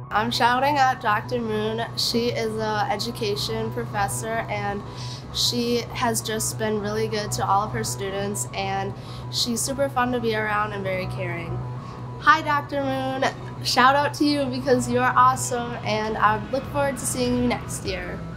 I'm shouting at Dr. Moon. She is an education professor and she has just been really good to all of her students, and she's super fun to be around and very caring. Hi Dr. Moon, shout out to you because you're awesome and I look forward to seeing you next year.